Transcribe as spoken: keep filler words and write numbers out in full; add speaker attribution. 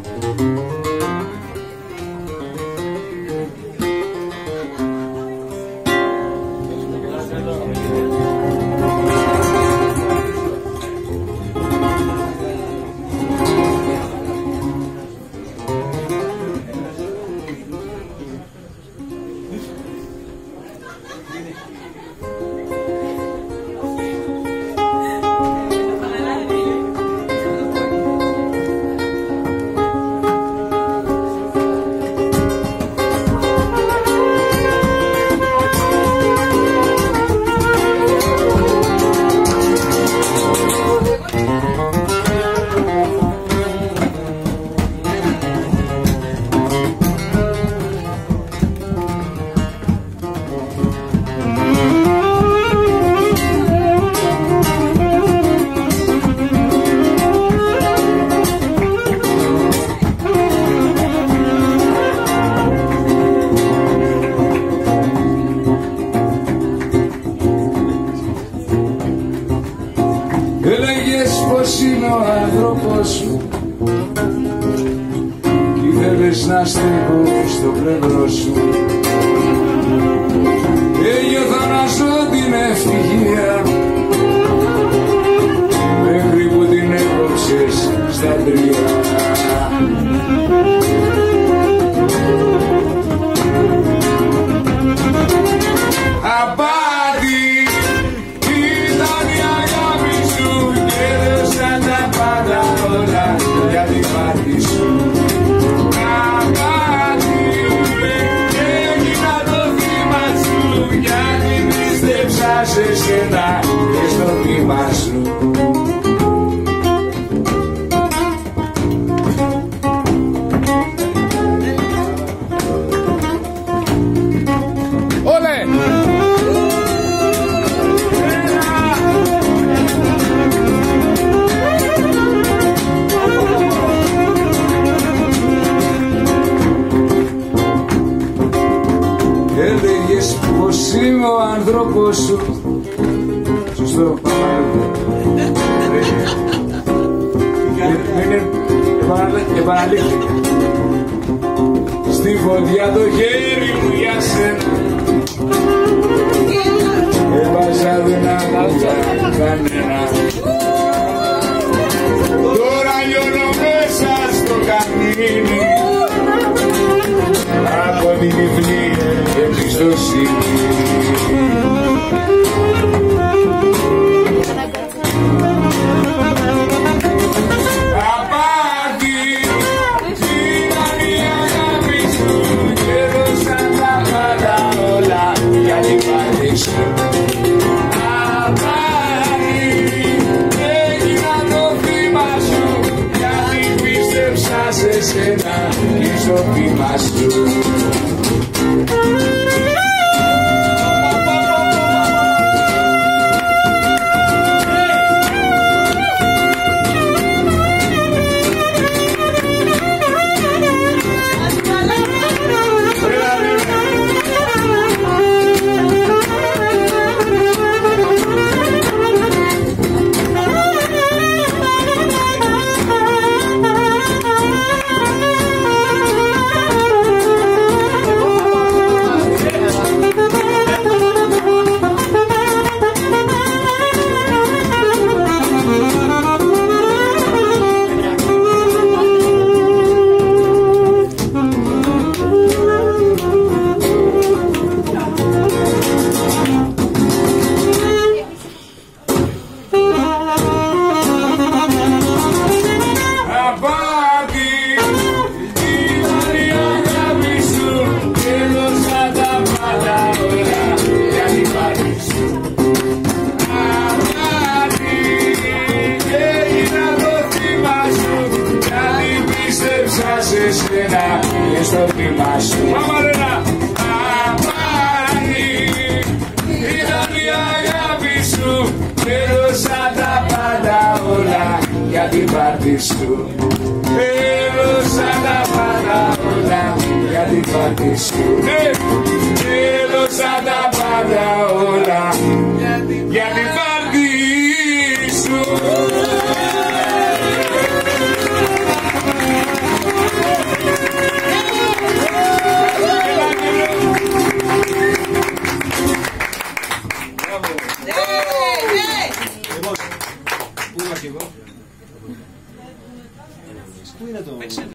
Speaker 1: Έλεγες πως είμαι ο άνθρωπος σου κι ήθελες να στέκω στο πλευρό σου. Ένιωθα να ζω την ευτυχία μέχρι που την έκοψες στα τρία. Σε σένα και στο βήμα σου. Όλε! Έλεγες πως είμαι ο άνθρωπος σου. Σωστό, επαναλήφθηκα. Στη φωτιά το χέρι μου για σένα έβαζα δεν άκουγα κανένα. Τώρα λιώνω μέσα στο καμίνι από την υφλή εμπιστοσύνη. Σε σένα και στο βήμα σου. Σε σένα και στο βήμα σου. Μαμαρένα! Αμάνι, ήταν η αγάπη σου, έδωσα τα πάντα όλα για την πάρτι σου. Έδωσα τα πάντα όλα για την πάρτι σου. Έδωσα τα πάντα όλα για την πάρτι σου.
Speaker 2: Πού είναι το...